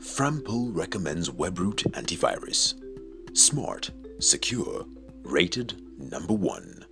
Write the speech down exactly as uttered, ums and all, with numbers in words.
Frampol recommends Webroot Antivirus. Smart, secure, rated number one.